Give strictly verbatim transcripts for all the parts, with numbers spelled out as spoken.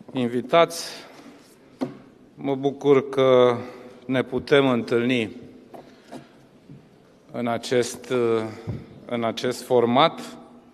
invitați, mă bucur că ne putem întâlni în acest, în acest format,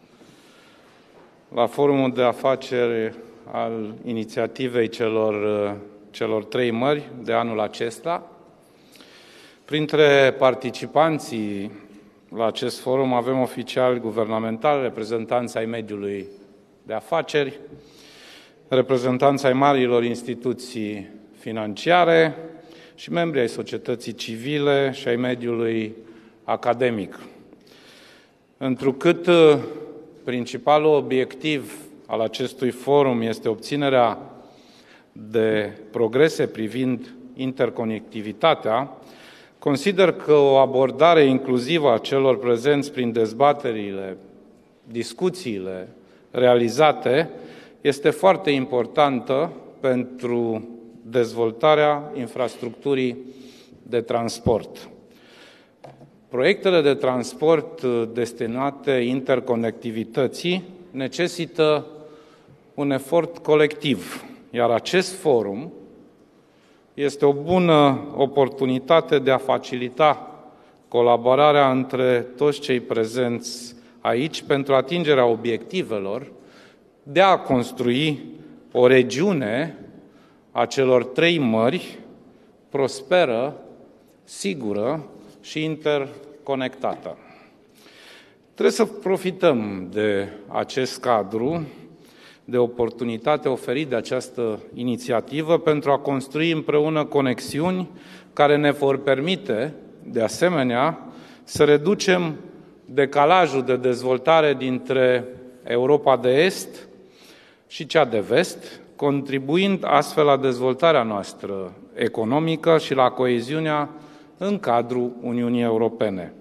la Forumul de Afaceri al inițiativei celor, celor trei mări de anul acesta. Printre participanții la acest forum avem oficiali guvernamentali, reprezentanți ai mediului de afaceri, reprezentanți ai marilor instituții financiare și membri ai societății civile și ai mediului academic. Întrucât principalul obiectiv al acestui forum este obținerea de progrese privind interconectivitatea, consider că o abordare inclusivă a celor prezenți prin dezbaterile, discuțiile realizate este foarte importantă pentru dezvoltarea infrastructurii de transport. Proiectele de transport destinate interconectivității necesită un efort colectiv, iar acest forum este o bună oportunitate de a facilita colaborarea între toți cei prezenți aici pentru atingerea obiectivelor de a construi o regiune a celor trei mări prosperă, sigură și interconectată. Trebuie să profităm de acest cadru, de oportunitate oferit de această inițiativă pentru a construi împreună conexiuni care ne vor permite, de asemenea, să reducem decalajul de dezvoltare dintre Europa de Est și cea de Vest, contribuind astfel la dezvoltarea noastră economică și la coeziunea în cadrul Uniunii Europene.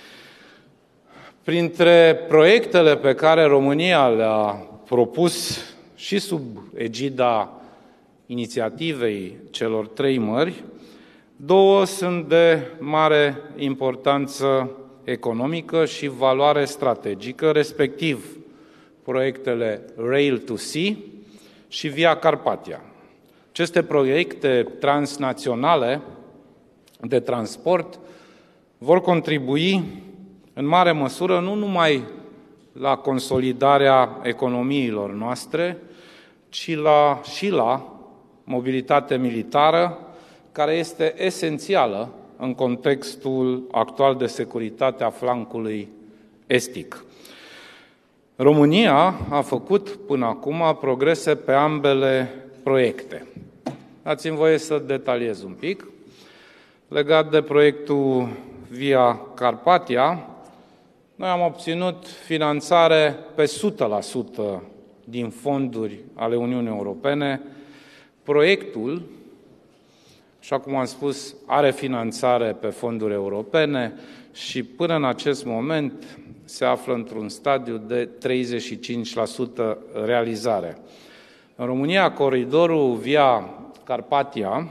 Printre proiectele pe care România le-a propus și sub egida inițiativei celor trei mări, două sunt de mare importanță economică și valoare strategică, respectiv proiectele Rail to Sea și Via Carpathia. Aceste proiecte transnaționale de transport vor contribui în mare măsură nu numai la consolidarea economiilor noastre, ci la, și la mobilitate militară, care este esențială în contextul actual de securitate a flancului estic. România a făcut până acum progrese pe ambele proiecte. Dați-mi voie să detaliez un pic. Legat de proiectul Via Carpathia, noi am obținut finanțare pe o sută la sută din fonduri ale Uniunii Europene. Proiectul, așa cum am spus, are finanțare pe fonduri europene și până în acest moment se află într-un stadiu de treizeci și cinci la sută realizare. În România, coridorul Via Carpathia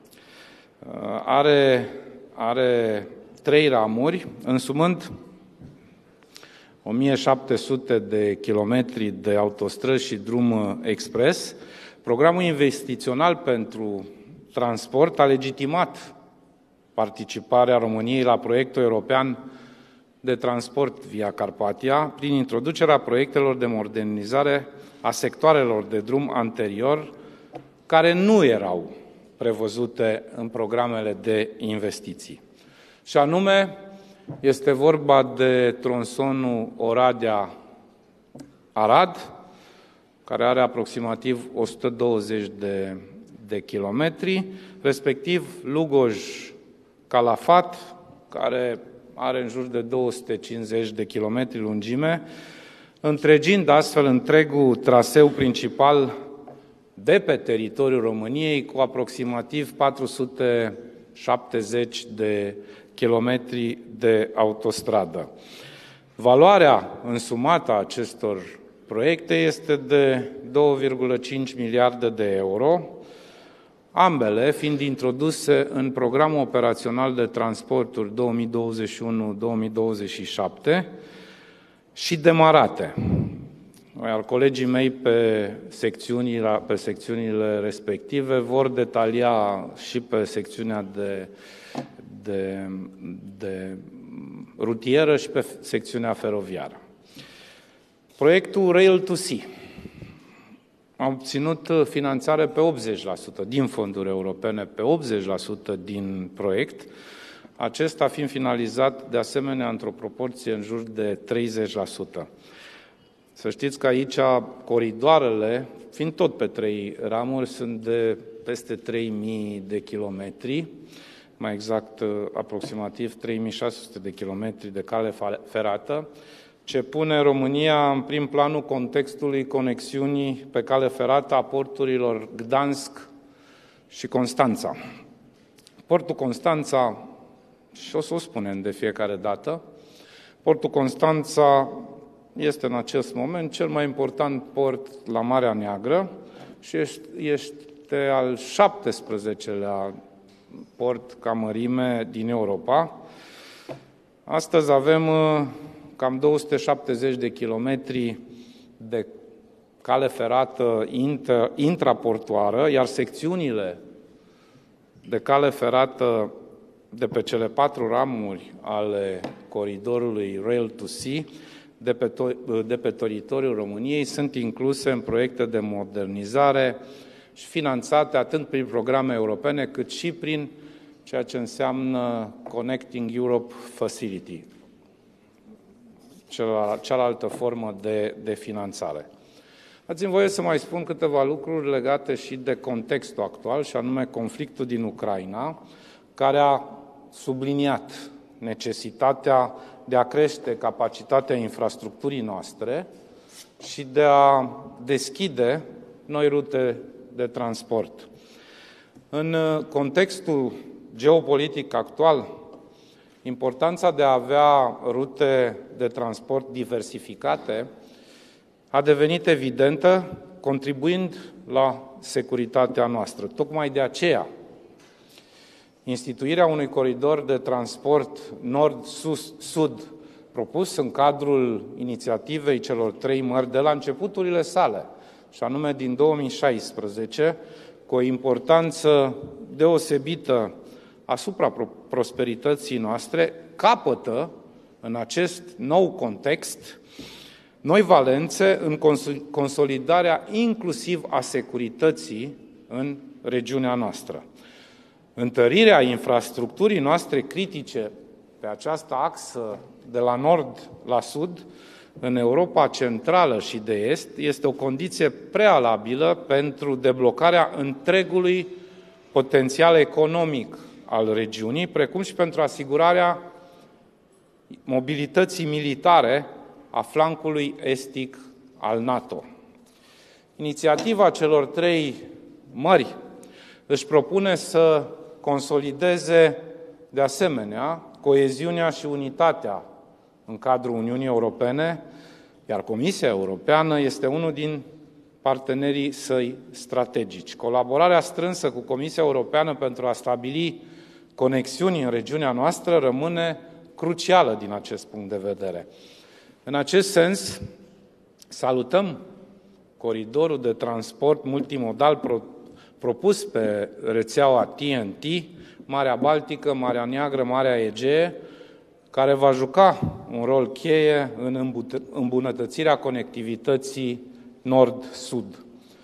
are, are trei ramuri, însumând o mie șapte sute de kilometri de autostrăzi și drum expres. Programul investițional pentru transport a legitimat participarea României la proiectul european de transport Via Carpathia prin introducerea proiectelor de modernizare a sectoarelor de drum anterior care nu erau prevăzute în programele de investiții. Și anume, este vorba de tronsonul Oradea-Arad, care are aproximativ o sută douăzeci de, de kilometri, respectiv Lugoj-Calafat, care are în jur de două sute cincizeci de kilometri lungime, întregind astfel întregul traseu principal de pe teritoriul României cu aproximativ patru sute șaptezeci de kilometri de autostradă. Valoarea însumată a acestor proiecte este de două virgulă cinci miliarde de euro, ambele fiind introduse în Programul Operațional de Transporturi două mii douăzeci și unu două mii douăzeci și șapte și demarate. iar colegii mei pe secțiunile, pe secțiunile respective vor detalia și pe secțiunea de, de, de rutieră și pe secțiunea feroviară. Proiectul Rail to Sea a obținut finanțare pe optzeci la sută din fonduri europene, pe optzeci la sută din proiect, acesta fiind finalizat de asemenea într-o proporție în jur de treizeci la sută. Să știți că aici coridoarele, fiind tot pe trei ramuri, sunt de peste trei mii de kilometri, mai exact aproximativ trei mii șase sute de kilometri de cale ferată, ce pune România în prim planul contextului conexiunii pe cale ferată a porturilor Gdansk și Constanța. Portul Constanța, și o să o spunem de fiecare dată, portul Constanța este în acest moment cel mai important port la Marea Neagră și este al șaptesprezecelea port ca mărime din Europa. Astăzi avem cam două sute șaptezeci de kilometri de cale ferată intraportoară, iar secțiunile de cale ferată de pe cele patru ramuri ale coridorului Rail to Sea de pe, de pe teritoriul României sunt incluse în proiecte de modernizare și finanțate atât prin programe europene cât și prin ceea ce înseamnă Connecting Europe Facility, cealaltă formă de, de finanțare. Dați-mi voie să mai spun câteva lucruri legate și de contextul actual, și anume conflictul din Ucraina, care a subliniat necesitatea de a crește capacitatea infrastructurii noastre și de a deschide noi rute de transport. În contextul geopolitic actual, importanța de a avea rute de transport diversificate a devenit evidentă, contribuind la securitatea noastră. Tocmai de aceea, instituirea unui coridor de transport nord-sud propus în cadrul inițiativei celor trei mări de la începuturile sale, și anume din două mii șaisprezece, cu o importanță deosebită asupra prosperității noastre, capătă în acest nou context noi valențe în consolidarea inclusiv a securității în regiunea noastră. Întărirea infrastructurii noastre critice pe această axă de la nord la sud, în Europa Centrală și de Est, este o condiție prealabilă pentru deblocarea întregului potențial economic al regiunii, precum și pentru asigurarea mobilității militare a flancului estic al NATO. Inițiativa celor trei mări își propune să consolideze de asemenea coeziunea și unitatea în cadrul Uniunii Europene, iar Comisia Europeană este unul din partenerii săi strategici. Colaborarea strânsă cu Comisia Europeană pentru a stabili conexiuni în regiunea noastră rămâne crucială din acest punct de vedere. În acest sens, salutăm coridorul de transport multimodal pro, propus pe rețeaua T N T, Marea Baltică, Marea Neagră, Marea Egee, care va juca un rol cheie în îmbunătățirea conectivității nord-sud.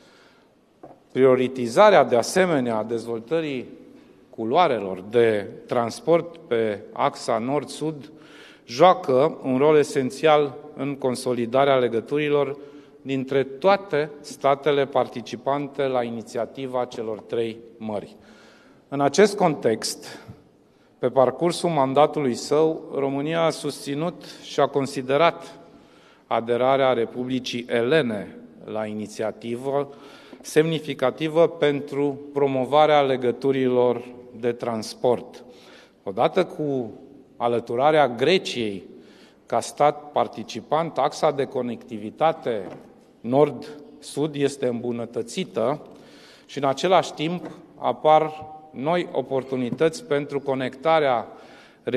Prioritizarea, de asemenea, a dezvoltării culoarelor de transport pe axa nord-sud joacă un rol esențial în consolidarea legăturilor dintre toate statele participante la inițiativa celor trei mări. În acest context, pe parcursul mandatului său, România a susținut și a considerat aderarea Republicii Elene la inițiativă semnificativă pentru promovarea legăturilor de transport. Odată cu alăturarea Greciei ca stat participant, axa de conectivitate nord-sud este îmbunătățită și în același timp apar noi oportunități pentru conectarea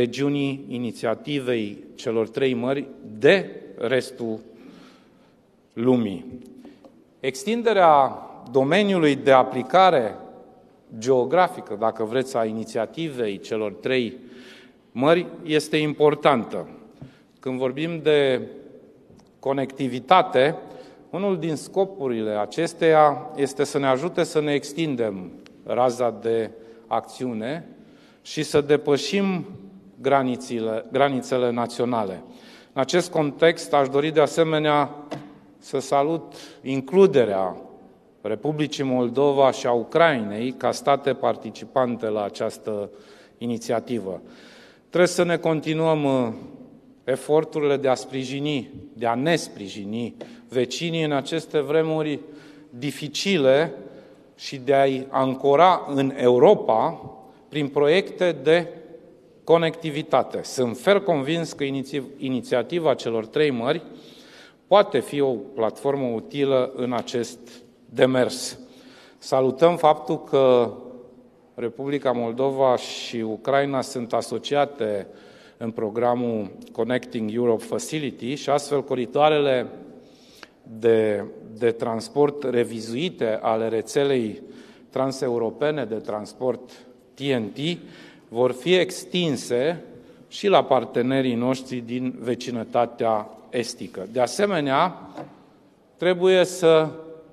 regiunii inițiativei celor trei mări de restul lumii. Extinderea domeniului de aplicare geografică, dacă vreți, a inițiativei celor trei mări este importantă. Când vorbim de conectivitate, unul din scopurile acesteia este să ne ajute să ne extindem raza de acțiune și să depășim granițele, granițele naționale. În acest context, aș dori de asemenea să salut includerea Republicii Moldova și a Ucrainei ca state participante la această inițiativă. Trebuie să ne continuăm eforturile de a sprijini, de a ne sprijini vecinii în aceste vremuri dificile și de a-i ancora în Europa prin proiecte de conectivitate. Sunt fer convins că inițiativa celor trei mări poate fi o platformă utilă în acest demers. Salutăm faptul că Republica Moldova și Ucraina sunt asociate în programul Connecting Europe Facility și astfel coridoarele de, de transport revizuite ale rețelei transeuropene de transport T N T vor fi extinse și la partenerii noștri din vecinătatea estică. De asemenea, trebuie să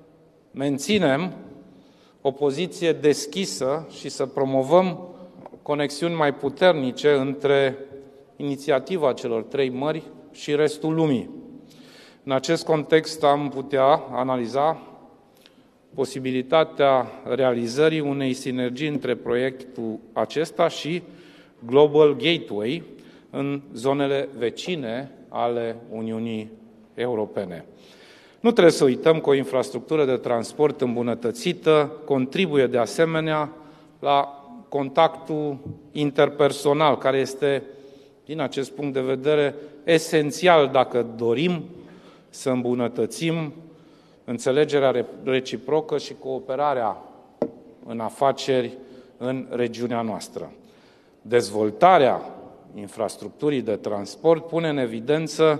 menținem o poziție deschisă și să promovăm conexiuni mai puternice între inițiativa celor trei mări și restul lumii. În acest context am putea analiza posibilitatea realizării unei sinergii între proiectul acesta și Global Gateway în zonele vecine ale Uniunii Europene. Nu trebuie să uităm că o infrastructură de transport îmbunătățită contribuie de asemenea la contactul interpersonal, care este, din acest punct de vedere, esențial dacă dorim să îmbunătățim înțelegerea reciprocă și cooperarea în afaceri în regiunea noastră. Dezvoltarea infrastructurii de transport pune în evidență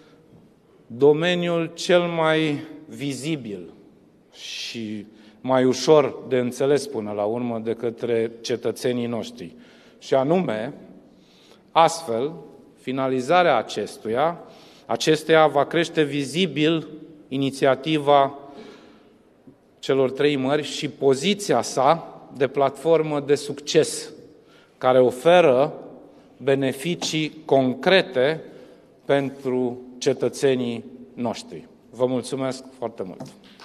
domeniul cel mai vizibil și mai ușor de înțeles până la urmă de către cetățenii noștri. Și anume, astfel, finalizarea acestuia, acesteia va crește vizibil inițiativa celor trei mări și poziția sa de platformă de succes, care oferă beneficii concrete pentru cetățenii noștri. Vă mulțumesc foarte mult!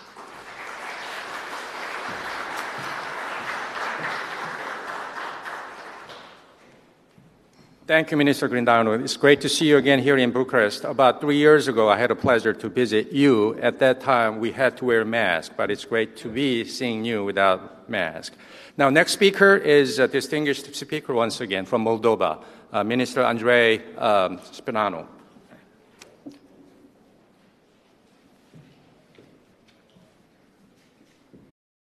Thank you, Minister Grindanu. It's great to see you again here in Bucharest. About three years ago, I had a pleasure to visit you. At that time, we had to wear a mask, but it's great to be seeing you without mask. Now, next speaker is a distinguished speaker once again from Moldova, uh, Minister Andrei um, Spinanu.